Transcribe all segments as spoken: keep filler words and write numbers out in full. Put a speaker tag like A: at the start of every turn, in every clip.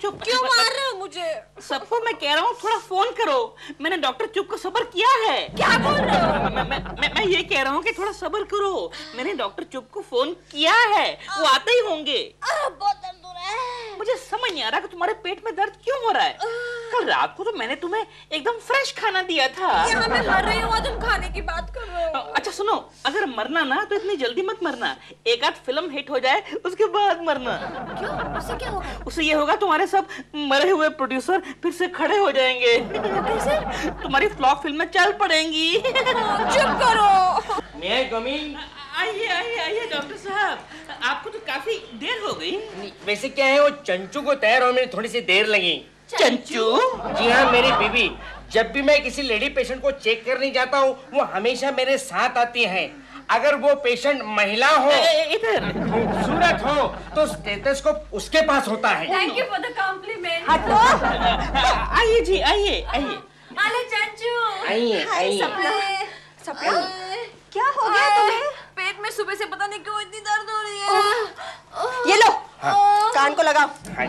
A: चुप।
B: क्यों मार रहे हो मुझे?
A: सबको मैं कह रहा हूँ थोड़ा फोन करो। मैंने डॉक्टर चुप को सब्र किया है।
B: क्या बोल रहे हो?
A: मैं मैं मैं, मैं ये कह रहा हूँ कि थोड़ा सब्र करो। मैंने डॉक्टर चुप को फोन किया है, वो आते ही होंगे।
B: बहुत दर्द हो रहा है।
A: मुझे समझ नहीं आ रहा कि तुम्हारे पेट में दर्द क्यों हो रहा है। कल रात को तो मैंने तुम्हें एकदम फ्रेश खाना दिया था।
B: यहाँ मैं मर रही हूँ, तुम खाने की बात कर रहे हो।
A: अच्छा सुनो, अगर मरना ना तो इतनी जल्दी मत मरना। एक आध फिल्म हिट हो जाए उसके बाद मरना।
B: क्यों? उससे क्या होगा?
A: उससे ये होगा तुम्हारे सब मरे हुए प्रोड्यूसर फिर से खड़े हो जाएंगे।
B: कैसे?
A: तुम्हारी फ्लॉप फिल्में चल पड़ेंगी।
B: चुप करो।
C: मैं आई कम इन?
A: आइए आइए आइए डॉक्टर साहब, आपको तो काफी देर हो गई।
C: वैसे क्या है, वो चंचू को तैयार होने में थोड़ी सी देर लगी।
A: चंचू?
C: जी हाँ, मेरी बीवी। जब भी मैं किसी लेडी पेशेंट को चेक करने जाता हूँ वो हमेशा मेरे साथ आती है। अगर वो पेशेंट महिला हो,
A: इधर
C: खूबसूरत हो तो स्टेथोस्कोप उसके पास होता है।
B: Thank you for the compliment.
A: हटो। आइए जी, आइए आइए।
B: अरे चंचू।
C: आइए आइए।
B: सपना, क्या हो गया तुम्हें? पेट में सुबह से पता नहीं क्यों इतनी दर्द हो रही है।
D: ये लो, हाँ। कान को लगाओ।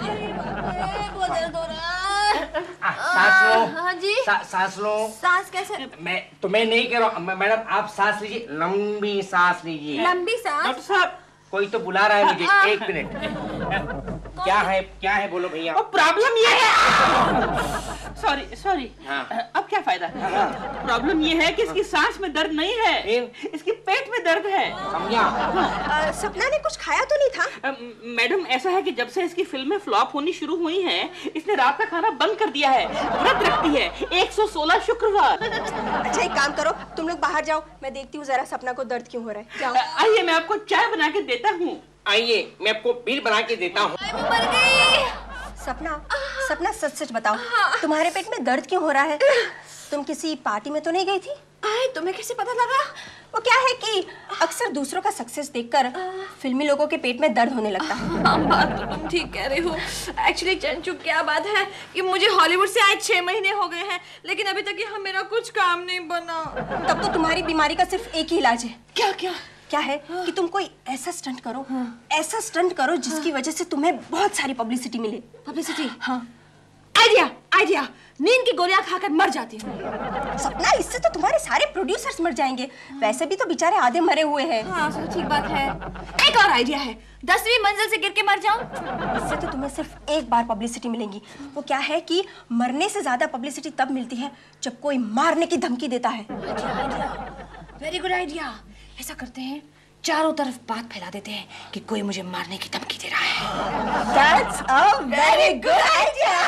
B: बहुत दर्द हो रहा है।
C: सांस लो।
B: हाँ जी।
C: सा, सांस लो।
B: सांस कैसे?
C: मैं तुम्हें नहीं कह रहा हूँ मैडम, आप सांस लीजिए, लंबी सांस लीजिए।
B: लंबी सांस?
A: डॉक्टर साहब,
C: कोई तो बुला रहा है मुझे। एक मिनट। क्या है क्या है बोलो भैया।
A: प्रॉब्लम ये है। Sorry sorry. अब क्या फायदा। प्रॉब्लम ये है कि इसकी सांस में दर्द नहीं है, इसकी पेट में दर्द है।
C: समझा?
D: सपना ने कुछ खाया तो नहीं था?
A: मैडम ऐसा है कि जब से इसकी फिल्में फ्लॉप होनी शुरू हुई हैं, इसने रात का खाना बंद कर दिया है। व्रत रखती है एक सौ सोलह शुक्रवार।
D: अच्छा एक काम करो, तुम लोग बाहर जाओ, मैं देखती हूँ जरा सपना को दर्द क्यों हो रहा है। जाओ।
A: आइए मैं आपको चाय बना के देता हूँ।
C: आइए मैं आपको बिल बना के देता हूँ।
B: मर गई।
D: सपना, सपना सच सच बताओ, तुम्हारे पेट में दर्द क्यों हो रहा है? तुम किसी पार्टी में तो नहीं गई थी?
B: आए, तुम्हें कैसे पता लगा?
D: वो क्या है कि अक्सर दूसरों का सक्सेस देखकर फिल्मी लोगों के पेट में दर्द होने लगता है।
B: हाँ, बात तो तुम ठीक कह रही हो। एक्चुअली चंचू क्या बात है कि मुझे हॉलीवुड से आए छह महीने हो गए हैं, लेकिन अभी तक यहाँ मेरा कुछ काम नहीं बना।
D: तब तो तुम्हारी बीमारी का सिर्फ एक ही इलाज है।
B: क्या क्या?
D: क्या है हाँ। कि तुम कोई ऐसा स्टंट करो, हाँ। ऐसा स्टंट करो जिसकी हाँ। वजह से तुम्हें बहुत सारी पब्लिसिटी मिले।
B: पब्लिसिटी?
D: हाँ।
B: Idea, idea. नींद की गोलियां खाकर मर जाती हूँ।
D: सपना, इससे तो तुम्हारे सारे प्रोड्यूसर्स मर जाएंगे। वैसे भी तो बेचारे आधे मरे हुए हैं।
B: हाँ, ठीक बात है। एक और आइडिया है, दसवीं मंजिल से गिर के मर जाऊं।
D: इससे तो तुम्हें सिर्फ एक बार पब्लिसिटी मिलेगी। वो क्या है कि मरने से ज्यादा पब्लिसिटी तब मिलती है जब कोई मारने की धमकी देता है।
B: Very good idea. ऐसा करते हैं, चारों तरफ बात फैला देते हैं कि कोई मुझे मारने की धमकी दे रहा है।
D: That's a very good idea.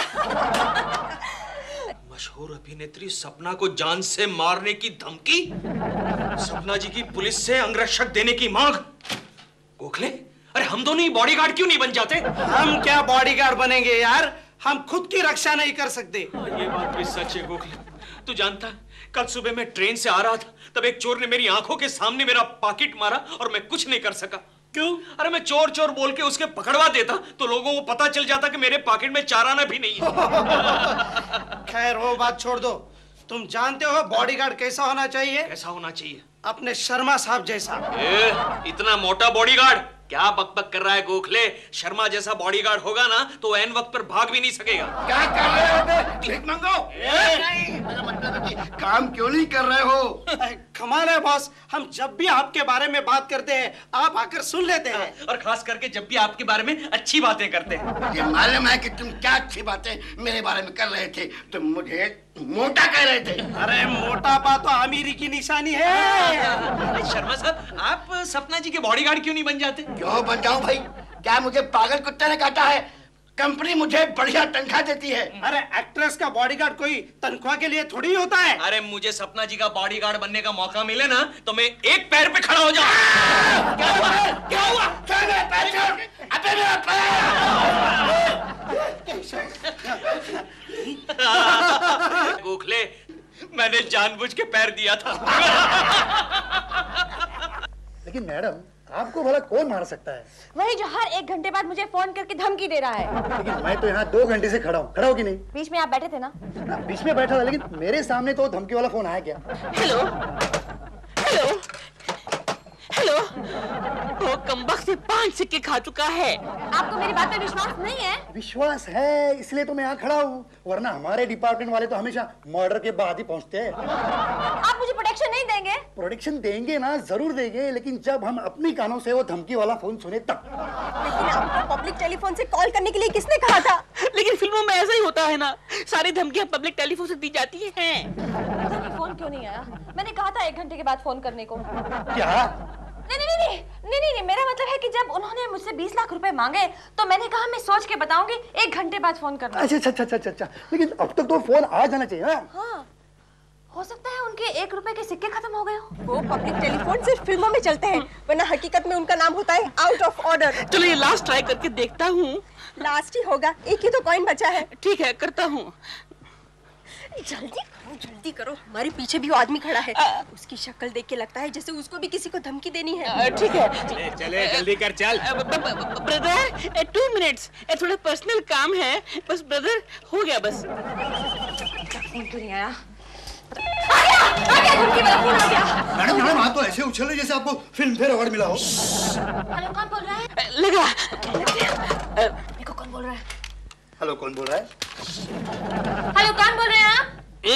E: मशहूर अभिनेत्री सपना को जान से मारने की धमकी, सपना जी की पुलिस से अंगरक्षक देने की मांग। गोखले, अरे हम दोनों ही बॉडीगार्ड क्यों नहीं बन जाते?
F: हम क्या बॉडीगार्ड बनेंगे यार, हम खुद की रक्षा नहीं कर सकते।
E: ये बात भी सच है गोखले। तू जानता है, कल सुबह मैं ट्रेन से आ रहा था, तब एक चोर ने मेरी आंखों के सामने मेरा पॉकेट मारा और मैं कुछ नहीं कर सका।
F: क्यों?
E: अरे मैं चोर चोर बोल के उसके पकड़वा देता तो लोगों को पता चल जाता कि मेरे पॉकेट में चार आना भी नहीं है।
F: खैर वो बात छोड़ दो, तुम जानते हो बॉडीगार्ड कैसा होना चाहिए?
E: कैसा होना चाहिए?
F: अपने शर्मा साहब जैसा।
E: ए, इतना मोटा बॉडीगार्ड? क्या बकबक कर रहा है गोखले? शर्मा जैसा बॉडीगार्ड होगा ना तो एन वक्त पर भाग भी नहीं सकेगा।
G: क्या कर रहे हो बे? भीख मांगो? नहीं, मेरा मतलब है कि काम क्यों नहीं कर रहे हो?
F: कमाल है बॉस, हम जब भी आपके बारे में बात करते हैं आप आकर सुन लेते हैं।
E: और खास करके जब भी आपके बारे में अच्छी बातें करते हैं।
G: मुझे मालूम है कि तुम क्या अच्छी बातें मेरे बारे में कर रहे थे। तुम मुझे मोटा कह रहे थे।
F: अरे मोटापा तो अमीरी की निशानी है।
E: शर्मा साहब, आप सपना जी के बॉडीगार्ड क्यों नहीं बन जाते?
G: क्यों बन जाऊं भाई? क्या मुझे पागल कुत्ते ने काटा है? कंपनी मुझे बढ़िया तनख्वाह देती है।
F: अरे एक्ट्रेस का बॉडीगार्ड कोई तनख्वाह के लिए थोड़ी होता है।
E: अरे मुझे सपना जी का बॉडीगार्ड बनने का मौका मिले ना तो मैं एक पैर पे खड़ा हो जाऊं।
G: क्या हुआ? क्या हुआ? मेरा पैर छोड़। अबे मेरा पैर।
E: गोखले, मैंने जानबूझ के पैर दिया था।
H: लेकिन मैडम, आपको भला कौन मार सकता है?
B: वही जो हर एक घंटे बाद मुझे फोन करके धमकी दे रहा है।
H: लेकिन मैं तो यहाँ दो घंटे से खड़ा हूँ। खड़ा हो कि नहीं?
B: बीच में आप बैठे थे ना?
H: बीच में बैठा था, लेकिन मेरे सामने तो धमकी वाला फोन आया क्या?
A: हेलो हेलो हेलो वो कमबख्त से पांच सिक्के खा चुका है।
B: आपको मेरी बात पे विश्वास नहीं है?
H: विश्वास है, इसलिए तो मैं यहाँ खड़ा हूँ, वरना हमारे डिपार्टमेंट वाले तो हमेशा मर्डर के बाद ही पहुँचते हैं।
B: आप मुझे प्रोटेक्शन नहीं देंगे?
H: प्रोटेक्शन देंगे ना, जरूर देंगे, लेकिन जब हम अपनी कानों से वो धमकी वाला फोन सुने तब।
D: लेकिन आपको पब्लिक टेलीफोन से कॉल करने के लिए किसने कहा था?
A: लेकिन फिल्मों में ऐसा ही होता है ना, सारी धमकियां पब्लिक टेलीफोन से दी जाती हैं।
B: पता नहीं फोन क्यों नहीं आया। मैंने कहा था एक घंटे के बाद फोन करने को।
H: क्या?
B: नहीं नहीं नहीं नहीं नहीं नहीं मेरा मतलब है कि जब उन्होंने मुझसे बीस लाख रुपए मांगे तो मैंने कहा मैं सोच के बताऊंगी, एक घंटे बाद फोन करना।
H: अच्छा अच्छा अच्छा अच्छा अच्छा, लेकिन अब तक तो फोन आ जाना चाहिए ना।
B: हाँ, हो सकता है उनके एक रुपए के सिक्के खत्म हो गए हो।
D: वो पब्लिक टेलीफोन सिर्फ फिल्मों में चलते हैं, वरना हकीकत में उनका नाम होता है आउट ऑफ ऑर्डर।
A: चलो ये लास्ट ट्राई करके देखता हूँ।
D: लास्ट ही होगा, एक ही तो कॉइन बचा है।
A: ठीक है, करता हूँ।
D: जल्दी करो जल्दी करो, हमारे पीछे भी वो आदमी खड़ा है। उसकी शक्ल देख के लगता है जैसे उसको भी किसी को धमकी देनी है।
A: ठीक है,
C: चले चले जल्दी कर चल।
A: ब्रदर टू मिनट्स, थोड़ा पर्सनल काम है बस। ब्रदर हो गया बस।
B: फोन क्यों नहीं आया? आ गया, आ गया, धमकी वाला फोन आ गया।
H: मैडम मैडम आप तो ऐसे उछल रहे जैसे आपको फिल्म फेयर अवार्ड मिला हो।
B: हेलो, कौन बोल रहा है?
A: लगा।
B: मेरे को कौन बोल रहा है?
H: हेलो, कौन बोल रहा है?
B: हेलो, कौन बोल रहे हैं आप?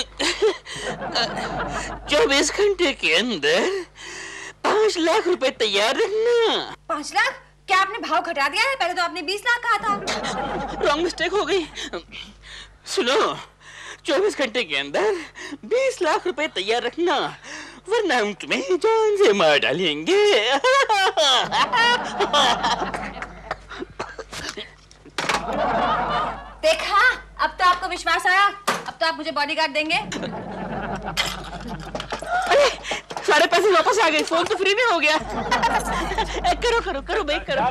A: चौबीस घंटे के अंदर पांच लाख रुपए तैयार रखना।
B: पांच लाख? क्या आपने भाव घटा दिया है? पहले तो आपने बीस लाख कहा था।
A: रॉन्ग मिस्टेक हो गई। सुनो, चौबीस घंटे के अंदर बीस लाख रुपए तैयार रखना, वरना हम तुम्हें जान से मार डालेंगे।
B: देखा, अब तो आपको विश्वास आया। अब तो आप मुझे बॉडीगार्ड देंगे।
A: अरे सारे पैसे वापस आ गए, फोन तो फ्री में हो गया। करो करो करो भाई करो।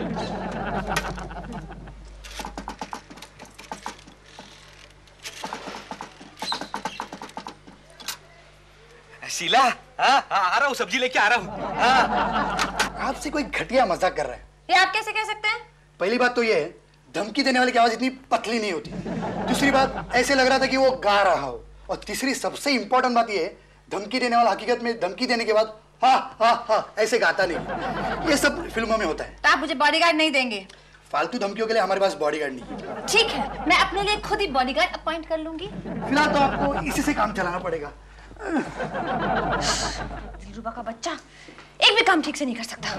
E: शीला, हाँ आ रहा हूँ, सब्जी लेके आ रहा हूँ। हाँ।
H: आपसे कोई घटिया मजाक कर रहा है।
B: ये आप कैसे कह सकते हैं?
H: पहली बात तो ये है, धमकी देने वाले की आवाज इतनी पतली नहीं होती। दूसरी बात, ऐसे लग रहा था कि वो गा रहा हो। और तीसरी सबसे इंपॉर्टेंट बात ये है, धमकी देने वाला हकीकत में धमकी देने के बाद हा हा हा ऐसे गाता नहीं। ये सब फिल्मों में होता है।
B: तो आप मुझे बॉडीगार्ड नहीं देंगे?
H: फालतू धमकियों के लिए हमारे पास बॉडीगार्ड नहीं है।
B: ठीक है, मैं अपने लिए खुद ही बॉडीगार्ड अपॉइंट कर लूंगी।
H: फिलहाल तो आपको इसी से काम चलाना पड़ेगा।
B: दिलरुबा का बच्चा एक भी काम ठीक से नहीं कर सकता।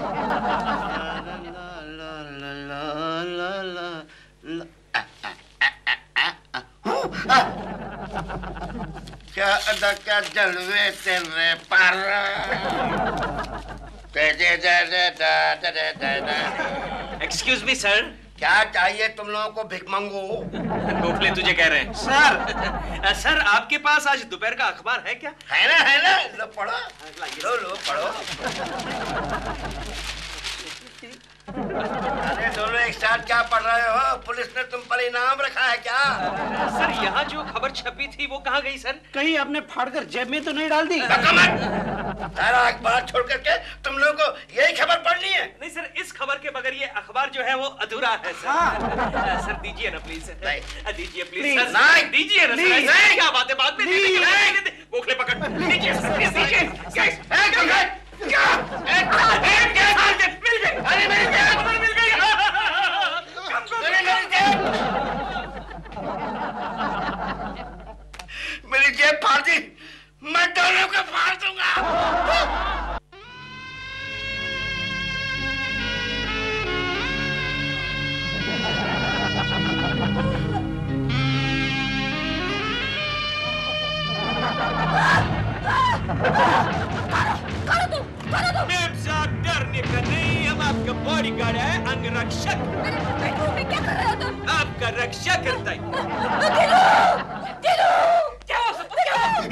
G: क्या अदा क्या जलवे तेरे पर।
E: Excuse me sir.
G: क्या चाहिए तुम लोगों को, भिख मंगू?
E: गोखले तुझे कह रहे हैं। सर सर आपके पास आज दोपहर का अखबार है क्या?
G: है ना, है ना, लो पढ़ो, लो लो पढ़ो। अरे दोनों एक साथ क्या पढ़ रहे हो? पुलिस ने तुम पर इनाम रखा है क्या?
E: सर यहाँ जो खबर छपी थी वो कहाँ गई सर?
F: कहीं आपने फाड़कर जेब में तो नहीं डाल दी?
G: सारा अखबार छोड़ करके तुम लोगों को यही खबर पढ़नी है?
E: नहीं सर, इस खबर के बगैर ये अखबार जो है वो अधूरा है सर। हाँ। सर दीजिए ना प्लीज। दीजिए प्लीज सर।
G: नहीं
E: दीजिए ना
G: नहीं,
E: सर। क्या बात है, बाद में दे देंगे। गोखले पकड़ दीजिए दीजिए। क्या? मिल गई। अरे मिल गई, मिल गई।
G: मेरी जेब फाड़ दी, मैं दोनों को फाड़ दूंगा।
E: मेम साहब डरने का नहीं, हम आपका बॉडीगार्ड है, अंगरक्षक।
B: बेडरूम में क्या कर रहे हो तुम?
E: आपका रक्षा करता है।
A: क्या हो सकता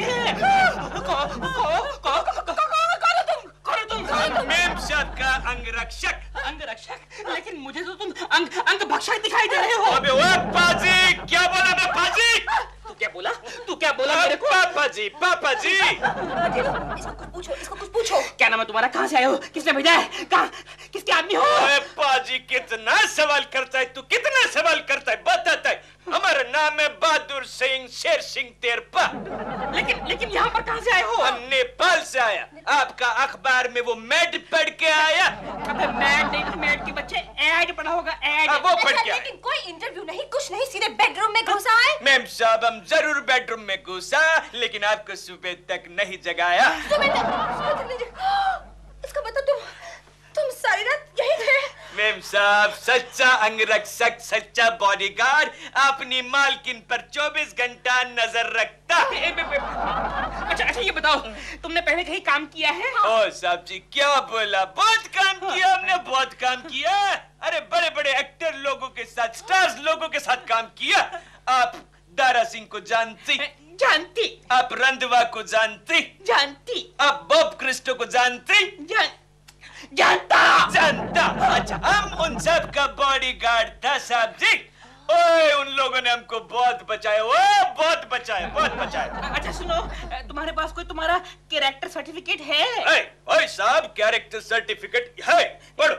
A: है?
E: मेम साहब का अंगरक्षक।
A: अंगरक्षक? लेकिन मुझे तो तुम अंग अंग भक्षक दिखाई दे रहे हो।
E: अबे ओए पाजी, क्या बोला मैं पाजी?
A: तू क्या बोला? तू क्या बोला मेरे को?
E: पापा जी, पापा जी।
B: इसको कुछ पूछो, इसको कुछ पूछो।
A: क्या नाम है तुम्हारा? कहाँ से आए हो? किसने भेजा है? कहाँ? किसके आदमी हो?
E: ओए पाजी, कितना सवाल करता है तू, कितना सवाल करता है, बताता है। हमारा नाम है बहादुर सिंह शेर सिंह तेरपा।
A: लेकिन लेकिन यहाँ पर कहाँ से आए हो?
E: हम नेपाल से आया? आपका अखबार में वो मैड पढ़ के आया?
A: अबे मैड नहीं, मैड के बच्चे ऐड पढ़ा होगा, ऐड।
E: हाँ, वो पढ़ के आया।
D: लेकिन कोई इंटरव्यू नहीं, कुछ नहीं, सीधे बेडरूम में घुसा है।
E: मैम साहब, हम जरूर बेडरूम में घुसा, लेकिन आपको सुबह तक नहीं जगाया।
D: सुबह तक, सुबह तक नहीं जगा। इसका मतलब तुम तुम सारी रात यही थे?
E: मैम साहब, सच्चा अंगरक्षक, सच्चा बॉडीगार्ड अपनी मालकिन पर चौबीस घंटा नजर रखता है।
A: अच्छा अच्छा ये बताओ, तुमने पहले कहीं काम किया है?
E: ओ साहब जी, क्या बोला? बहुत काम किया हमने, बहुत काम किया। अरे बड़े बड़े एक्टर लोगों के साथ, स्टार्स लोगों के साथ काम किया। आप दारा सिंह को जानती?
A: जानती।
E: आप रंधवा को जानती?
A: जानती।
E: आप बॉब क्रिस्टो को जानती?
A: जान जानता
E: जानता। अच्छा, हम उन सब का बॉडीगार्ड था साहब जी। ओए, उन लोगों ने हमको बहुत बचाया, वो बहुत बचाया, बहुत बचाया।
A: अच्छा सुनो, तुम्हारे पास कोई तुम्हारा कैरेक्टर सर्टिफिकेट है?
E: ओए, ओए साहब, कैरेक्टर सर्टिफिकेट है, पढ़ो।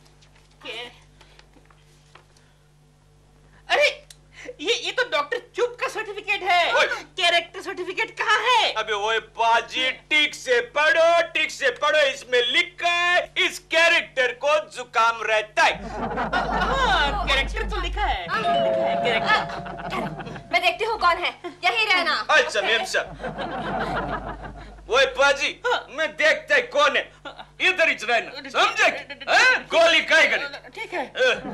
A: अरे ये ये तो डॉक्टर चुप का सर्टिफिकेट है। कैरेक्टर सर्टिफिकेट कहाँ है?
E: अबे ओए पाजी, ठीक से पढ़ो, ठीक से पढ़ो। इसमें लिखा है इस कैरेक्टर को जुकाम रहता है।
A: हाँ, कैरेक्टर तो लिखा है, लिखा है कैरेक्टर।
D: मैं देखती हूँ कौन है, यही रहना।
E: अच्छा मैम साहब, ओए पाजी, मैं देखता है कौन है, इधर ही रहना, समझे? गोली खाए करे।
A: ठीक है।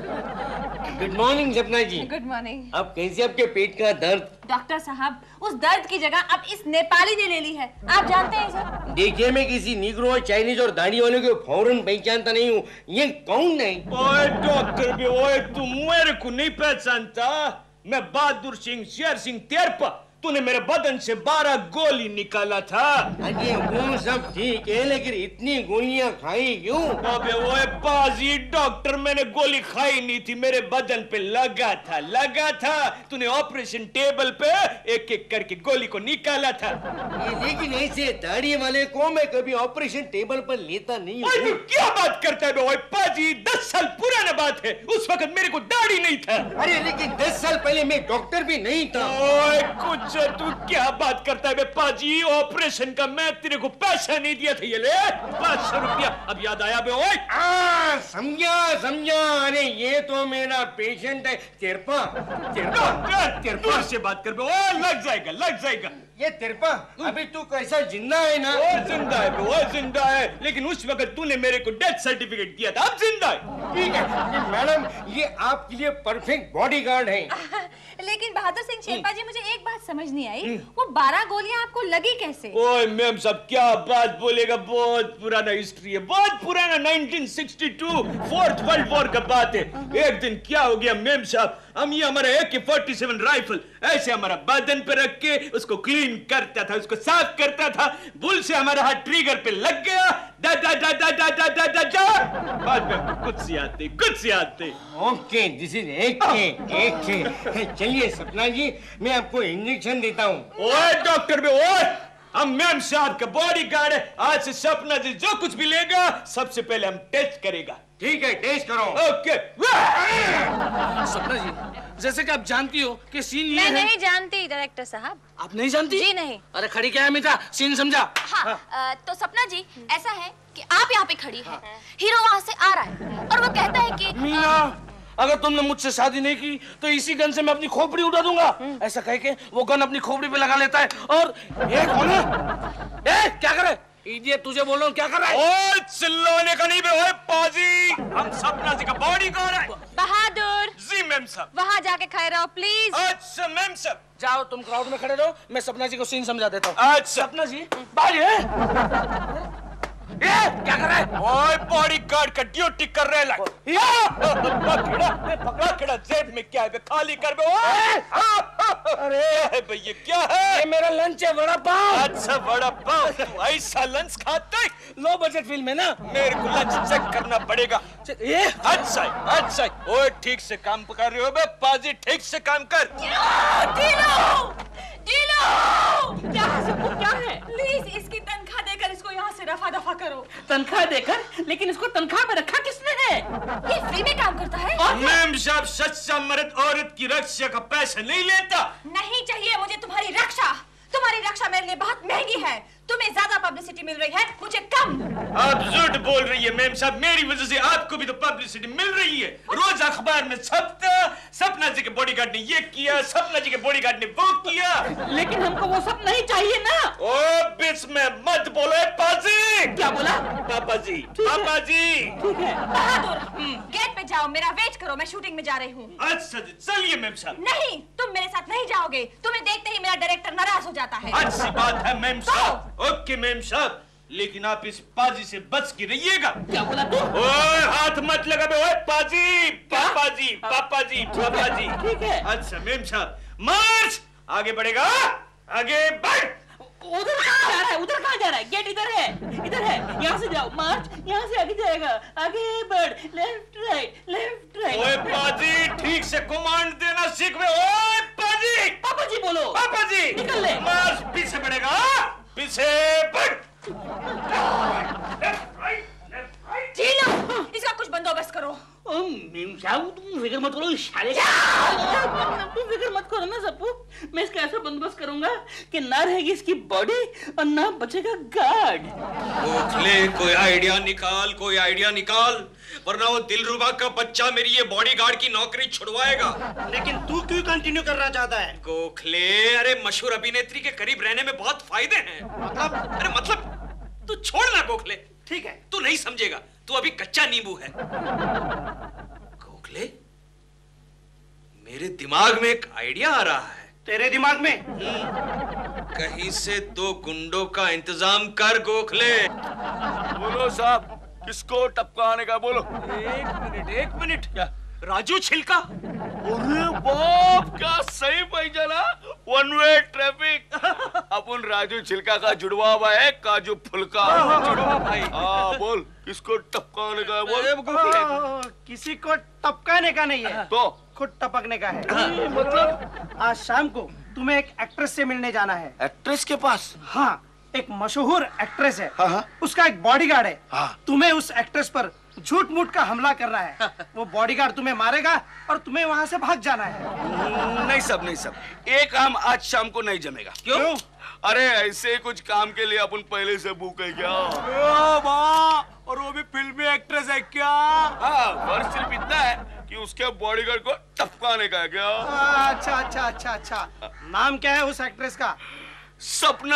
C: गुड मॉर्निंग सपना जी।
B: Good morning.
C: अब कैसे आपके पेट का दर्द?
B: डॉक्टर साहब, उस दर्द की जगह अब इस नेपाली ने ले ली है। आप जानते हैं सर?
C: देखिए, मैं किसी निग्रो, चाइनीज और दाढ़ी वाले को फौरन पहचानता नहीं हूँ। ये कौन है?
E: ओए डॉक्टर भी, ओए तुम मेरे को नहीं पहचानता? मैं बहादुर सिंह, शेर सिंह तेरपा। तूने मेरे बदन से बारह गोली निकाला था।
C: अरे वो सब ठीक है, लेकिन इतनी गोलियां खाई क्यों?
E: अबे ओए बाजी डॉक्टर, मैंने गोली खाई नहीं थी, मेरे बदन पे लगा था, लगा था। तूने ऑपरेशन टेबल पे एक एक करके गोली को निकाला था।
C: लेकिन ऐसे दाढ़ी वाले को मैं कभी ऑपरेशन टेबल पर लेता नहीं हूँ।
E: क्या बात करता है ओए बाजी? दस साल पुराना बात है, उस वक्त मेरे को दाढ़ी नहीं था।
C: अरे लेकिन दस साल पहले मैं डॉक्टर भी नहीं था।
E: ओए कुछ तू क्या बात करता है बे पाजी? ऑपरेशन का मैं तेरे को पैसा नहीं दिया था, ये ले पाँच सौ रुपया। अब याद आया बे ओए?
C: आ, समझा समझा। अरे ये तो मेरा पेशेंट है, तिरपा तिरपा
E: तिरपा से बात कर बे। ओए लग जाएगा, लग जाएगा।
C: ये तिरपा, अभी तू कैसा जिंदा है ना?
E: वो जिंदा है बे, वो जिंदा है, लेकिन उस वक्त तूने मेरे को डेथ सर्टिफिकेट दिया था, अब जिंदा है।
C: ठीक है मैडम, ये आपके लिए परफेक्ट बॉडीगार्ड है।
B: लेकिन बहादुर सिंह शेरपा जी, मुझे एक बात समझ नहीं आई, वो बारह गोलियां आपको लगी कैसे?
E: ओए मैम साहब, क्या बात बोलेगा, बहुत पुराना हिस्ट्री है, बहुत पुराना। Nineteen sixty two fourth world war का बात है। एक दिन क्या हो गया मैम साहब, हम ये हमारा ए के फोर्टी सेवन राइफल ऐसे हमारा बदन पे रख के उसको क्लीन करता था, उसको साफ करता था। बुल से हमारा हाथ ट्रिगर पे लग गया, दा दा दा दा दा दा दा दा दा। बाद में कुछ सी आते, कुछ सी आते।
C: ओके, दिस इज एक एक। चलिए सपना जी, मैं आपको इंजेक्शन देता हूँ।
E: ओए डॉक्टर बे, ओए हम मैम साहब का बॉडीगार्ड है। आज से सपना जी जो कुछ भी लेगा, सबसे पहले हम टेस्ट करेगा।
C: ठीक है, टेस्ट करो।
E: ओके।
F: सपना जी, जैसे कि आप जानती हो कि सीन ये
B: मैं
F: है।
B: नहीं जानती डायरेक्टर साहब।
F: आप नहीं जानती?
B: जी नहीं।
F: अरे खड़ी क्या है मीठा, सीन समझा?
D: हाँ, हाँ। तो सपना जी, ऐसा है कि आप यहाँ पे खड़ी हैं, हीरो वहाँ से आ रहा है और वो कहता है कि
F: मियाँ, अगर तुमने मुझसे शादी नहीं की तो इसी गन से मैं अपनी खोपड़ी उड़ा दूंगा। ऐसा कह के वो गन अपनी खोपड़ी पे लगा लेता है और ये कौन है? ए, क्या करे? इडियट, तुझे बोल रहा हूँ, क्या कर रहा है?
E: ओए चिल्लाने का नहीं बे, ओए पाजी, हम सपना जी का बॉडीगार्ड है।
B: बहादुर
E: जी मैम साहब।
B: वहाँ जाके खड़े रहो प्लीज।
E: अच्छा मैम साहब।
F: जाओ तुम क्राउड में खड़े रहो, मैं सपना जी को सीन समझा देता हूँ।
E: अच्छा
F: सपना जी, बाहर है। ए, क्या कर रहा है?
E: ओए बॉडीगार्ड का ड्यूटी कर रहे लग। पकड़ा, पकड़ा, खड़ा जेब में क्या है? खाली कर बे। अरे भैया क्या है?
F: ये मेरा लंच है, वड़ा पाव।
E: अच्छा वड़ा पाव, तू ऐसा लंच खाता है?
F: लो बजट फिल्म है ना,
E: मेरे को लंच चेक करना पड़ेगा।
F: ये
E: अच्छा अच्छा, ओए ठीक से काम कर रहे हो बे पाजी, ठीक से काम कर।
A: डीलो, डीलो, क्या है सबको, क्या है?
B: प्लीज इसकी तनख्वाह देकर इसको यहाँ से रफा दफा करो।
A: तनख्वाह देकर? लेकिन इसको तनख्वाह में रखा किसने है?
D: ये फ्री में काम करता है।
E: मैम साहब, सच्चा मर्द औरत की रक्षा का पैसा नहीं लेता।
D: नहीं चाहिए मुझे तुम्हारी रक्षा, तुम्हारी रक्षा मेरे लिए बहुत महंगी है। तुम्हें
B: ज्यादा पब्लिसिटी मिल रही है, मुझे कम।
E: आप झूठ बोल रही है मैम साहब, मेरी वजह से आपको भी तो पब्लिसिटी मिल रही है। रोज अखबार में छपता, सपना जी के बॉडीगार्ड ने ये किया, सपना जी के बॉडीगार्ड ने वो किया।
A: लेकिन हमको वो सब नहीं चाहिए ना।
E: ओ बीच में मत बोलो पाजी।
A: क्या बोला?
E: पापा जी, पापा जी।
A: ठीक है।
B: बहादुर, गेट पे जाओ, मेरा वेट करो, मैं शूटिंग में जा रही हूँ।
E: अच्छा जी, चलिए मैम साहब।
B: नहीं, तुम मेरे साथ नहीं जाओगे। तुम्हें देखते ही मेरा डायरेक्टर नाराज हो जाता है।
E: अच्छी बात है मैम साहब। ओके मैम साहब, लेकिन आप इस पाजी से बच के रहिएगा।
A: क्या बोला तू?
E: ओए हाथ मत लगा बे, ओए पाजी, पापा जी, पापा जी, पापा जी।
A: ठीक है।
E: अच्छा मैम साहब, मार्च। आगे बढ़ेगा, आगे बढ़।
A: उधर कहाँ जा रहा है? उधर कहाँ जा रहा है? गेट इधर है, इधर है। यहाँ से जाओ, मार्च। यहाँ से आगे जाएगा, आगे बढ़, लेफ्ट राइट, लेफ्ट राइट।
E: ओए पाजी, ठीक से कमांड देना सीख बे। ओए पाजी,
A: पापा जी बोलो।
E: पापा जी,
A: निकल ले।
E: मार्च, पीछे बढ़ेगा, पीछे बढ़।
B: जीलो, इसका कुछ बंदोबस्त करो।
A: मेम साहब तुम फिक्र मत करो, साले तुम फिक्र मत करो ना सप्पू। मैं इसका ऐसा बंदोबस्त करूंगा कि ना रहेगी इसकी बॉडी और ना बचेगा गार्ड।
E: ओखले, कोई आइडिया निकाल, कोई आइडिया निकाल, वरना वो दिलरुबा का बच्चा मेरी ये बॉडीगार्ड की नौकरी छुड़वाएगा।
C: लेकिन तू क्यों कंटिन्यू करना चाहता है?
E: गोखले, अरे मशहूर अभिनेत्री के करीब रहने में बहुत फायदे हैं।
C: मतलब?
E: अरे मतलब तू छोड़ ना गोखले।
C: ठीक है।
E: तू नहीं समझेगा, तू अभी कच्चा नींबू है। गोखले, मेरे दिमाग में एक आइडिया आ रहा है।
C: तेरे दिमाग में?
E: कहीं से दो गुंडों का इंतजाम कर गोखले।
F: बोलो साहब, किसको टपकाने का बोलो।
E: एक मिनट, एक मिनट। क्या? राजू छिलका?
F: अरे बाप, क्या सही पहचाना। One way traffic. अपन राजू छिलका का जुड़वा हुआ है काजू फुलका।
E: जुड़वा भाई।
F: हाँ बोल, किसको टपकाने का है बोल।
C: आ, किसी को टपकाने का नहीं है,
F: तो
C: खुद टपकने का है।
F: मतलब
C: आज शाम को तुम्हें एक एक्ट्रेस से मिलने जाना है।
F: एक्ट्रेस के पास?
C: हाँ, एक मशहूर एक्ट्रेस है।
F: हाँ, हाँ।
C: उसका एक बॉडीगार्ड है।
F: हाँ।
C: तुम्हें उस एक्ट्रेस पर झूठ मूठ का हमला करना है। वो बॉडीगार्ड तुम्हें मारेगा और तुम्हें वहाँ से भाग जाना है।
F: नहीं सब नहीं सब, एक काम आज शाम को नहीं जमेगा।
C: क्यों?
F: अरे ऐसे कुछ काम के लिए अपन पहले से बुक है क्या? और वो भी फिल्मी एक्ट्रेस है क्या? हाँ, और सिर्फ इतना है कि उसके बॉडीगार्ड को टपकाने का है क्या?
C: अच्छा अच्छा अच्छा अच्छा। नाम क्या है उस एक्ट्रेस का?
F: सपना।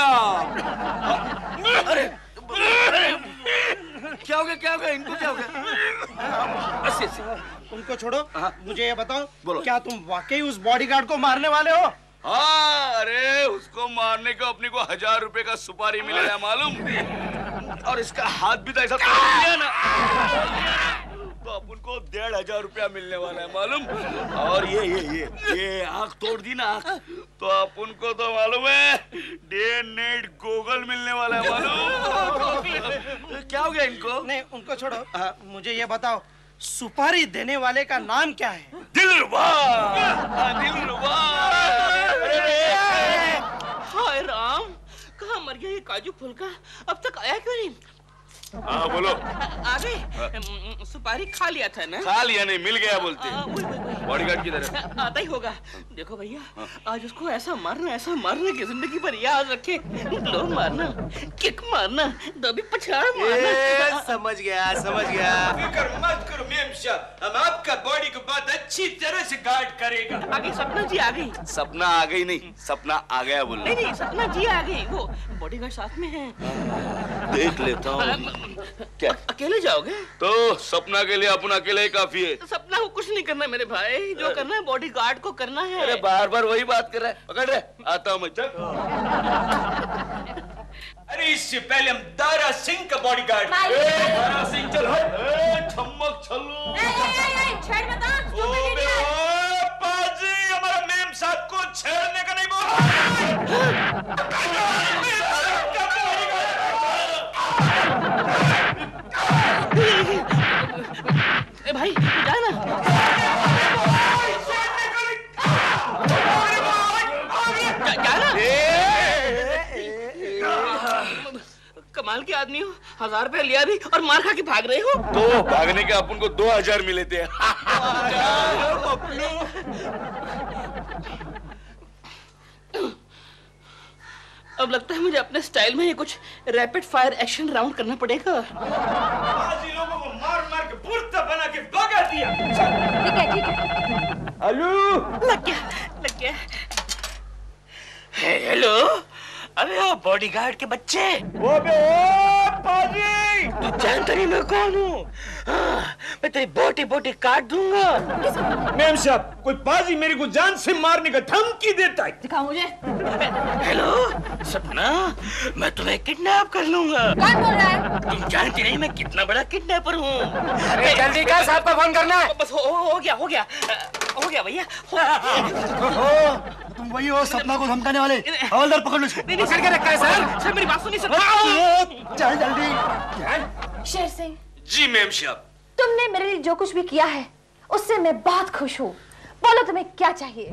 F: अरे क्या हो गया, क्या हो गया, इनको क्या हो गया?
C: अस्सी अस्सी। उनको छोड़ो, मुझे ये बताओ,
F: बोलो।
C: क्या तुम वाकई उस बॉडीगार्ड को मारने वाले हो?
F: हाँ, अरे उसको मारने को अपने को हजार रुपए का सुपारी मिलेगा मालूम। और इसका हाथ भी तो ऐसा तोड़ दिया ना, तो अपन को डेढ़ हजार रुपया मिलने वाला है मालूम। और ये ये ये ये आँख तोड़ दी ना आँख, तो अपन को तो मालूम है डे नेट गूगल मिलने वाला है मालूम। क्या हो गया इनको?
C: नहीं, उनको छोड़ो, आ, मुझे ये बताओ, सुपारी देने वाले का नाम क्या है?
F: दिलरुबा। दिलरुबा।
A: हाय राम, कहाँ मर गया ये काजू फुलका? अब तक आया क्यों नहीं?
F: हाँ बोलो।
A: आ गए? सुपारी खा लिया था ना?
F: खा लिया नहीं, मिल गया बोलते।
A: आ, वही, वही, वही।
F: बॉडीगार्ड की तरह
A: आता ही होगा। देखो भैया, आज उसको ऐसा मारना, ऐसा मारना कि जिंदगी भर याद रखे। लो मारना, किक मारना, दबी पछाड़ मारना।
C: समझ गया समझ गया।
E: फिक्र मत करो मेम साहब, हम आपका बॉडी को बहुत अच्छी तरह से गार्ड करेगा।
A: आगे सपना जी आ गई।
F: सपना आ गई नहीं, सपना आ गया बोल।
A: नहीं नहीं, सपना जी आ गई। वो बॉडीगार्ड साथ में है।
F: देख लेता हूँ। क्या
A: अकेले जाओगे?
F: तो सपना के लिए अपन अकेले ही काफी है।
A: सपना को कुछ नहीं करना मेरे भाई, जो करना है बॉडीगार्ड को करना है।
F: अरे बार बार वही बात कर रहा है, पकड़ रहे, आता हूँ मैं। चल।
E: अरे इससे पहले हम दारा सिंह का बॉडीगार्ड।
F: दारा सिंह चल हट। ठम्मक छल्लू।
B: छेड़ मत आ,
E: ओ बे ओ पाजी, हमारा मेम साहब को छेड़ने का नहीं बोला।
A: ए भाई जा ना। जा ना। कमाल के आदमी हो, हजार रुपया लिया भी और मार खा के भाग रहे हो।
F: तो भागने के अपन को दो हजार मिले थे।
A: अब लगता है मुझे अपने स्टाइल में ये कुछ रैपिड फायर एक्शन राउंड करना पड़ेगा।
E: बाजी लोगों को मार मार के बुर्ता बना के भगा दिया।
B: ठीक है ठीक है।
E: हेलो,
A: लग गया लग गया। हेलो, अबे ओ बॉडीगार्ड के बच्चे,
E: वो बे ओ बाजी,
A: तू जानता नहीं मैं कौन हूँ? हाँ, मैं तेरी बोटी बोटी काट दूंगा।
E: मैम साहब, कोई बाजी मेरे को जान से मारने का धमकी देता है।
B: दिखाओ मुझे।
A: हेलो सपना, मैं तुम्हें किडनैप कर लूंगा।
B: कौन बोल रहा है?
A: तुम जानती नहीं मैं कितना बड़ा किडनैपर हूँ।
C: अरे जल्दी कर, साहब को फोन करना है।
A: बस हो, हो, हो गया हो गया हो गया भैया।
H: तुम वही हो सपना को धमकाने वाले? हवलदार पकड़ लो इसको।
A: पकड़ के रखा है सर। सर मेरी बात सुनिए सर।
H: चल जल्दी।
B: शेर सिंह,
E: जी मैम साहब।
B: तुमने मेरे लिए जो कुछ भी किया है उससे मैं बहुत खुश हूँ। बोलो तुम्हें क्या चाहिए?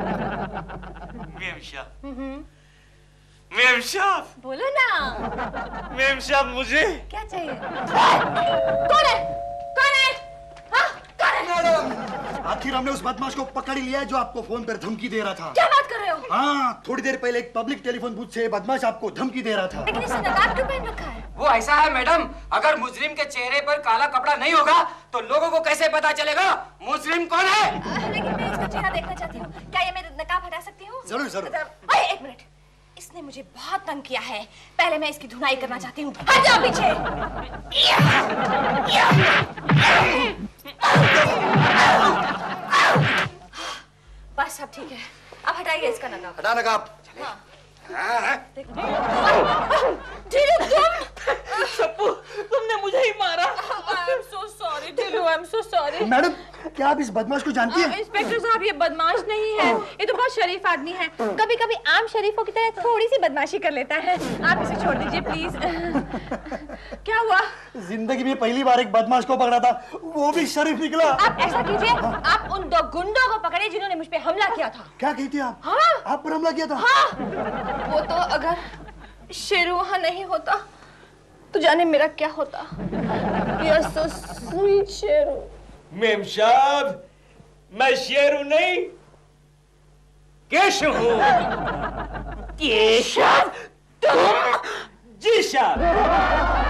E: मैम साहब, मैम साहब,
B: बोलो ना।
E: मैम साहब मुझे
B: क्या चाहिए? कौन है? कौन है? हाँ, कौन है?
H: मैडम, आखिर हमने उस बदमाश को पकड़ लिया है जो आपको फोन पर धमकी दे रहा था।
B: क्या बात कर रहे हो?
H: हाँ, थोड़ी देर पहले एक पब्लिक टेलीफोन बूथ से बदमाश आपको धमकी दे रहा था।
B: लेकिन इसने नकाब क्यों पहन रखा है?
C: वो ऐसा है मैडम, अगर मुजरिम के चेहरे पर काला कपड़ा नहीं होगा तो लोगों को कैसे पता चलेगा मुजरिम कौन है?
B: आ, लेकिन मैं इसका चेहरा देखना चाहती हूँ। क्या ये मेरा नकाब हटा सकती हूँ?
H: जरूर जरूर।
B: ओए, एक मिनट, इसने मुझे बहुत तंग किया है। पहले मैं इसकी धुनाई करना चाहती हूँ। हट जाओ पीछे। बस अब ठीक है। अब हटाइए इसका नकाब।
H: हटा नकाब।
B: धीरू, तुम?
A: सप्पू, तुमने मुझे ही मारा।
B: I am so sorry Dheeru, I am so sorry.
H: Madam, क्या आप इस बदमाश को जानती हैं?
B: इंस्पेक्टर साहब, ये बदमाश नहीं है, ये तो बहुत शरीफ आदमी है। कभी कभी आम शरीफों की तरह थोड़ी सी बदमाशी कर लेता है। आप इसे छोड़ दीजिए प्लीज। क्या हुआ?
H: जिंदगी में पहली बार एक बदमाश को पकड़ा था, वो भी शरीफ निकला।
B: आप ऐसा कीजिए, आप उन दो गुंडों को पकड़े जिन्होंने मुझ पे हमला किया था।
H: क्या कहती आप?
B: हाँ।
H: आप पर हमला किया था?
B: हाँ। वो तो अगर शेरू वहाँ नहीं होता तो जाने मेरा क्या होता। You're so sweet, Sheru.
E: Ma'am साहब, मैं शेरू नहीं, केशव हूँ।
A: केशव, तुम?
E: जी साहब।